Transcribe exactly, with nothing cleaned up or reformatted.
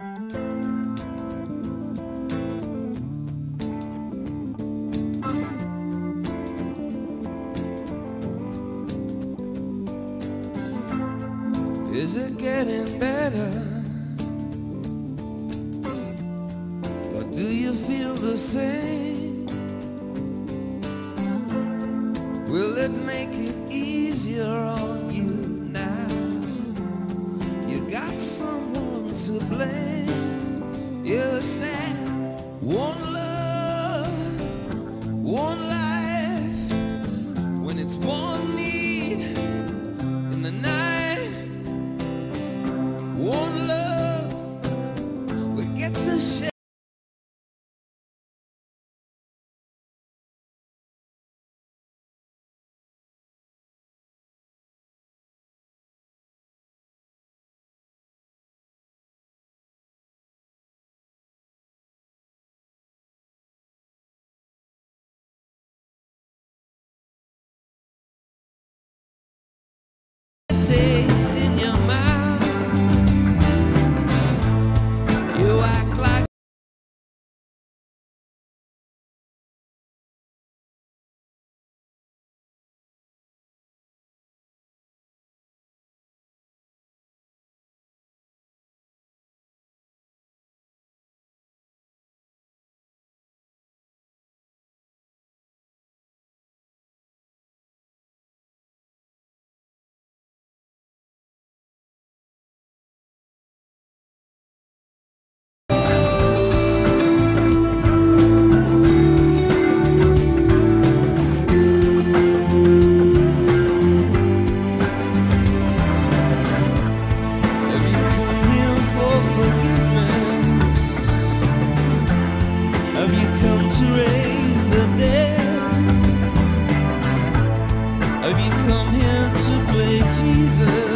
Is it getting better? Or do you feel the same? Will it make it easier on you now? You got someone to blame. You're sad. One love, one life. When it's one need in the night. One love, we get to share. Taste in your mouth. You act like have you come here to play Jesus?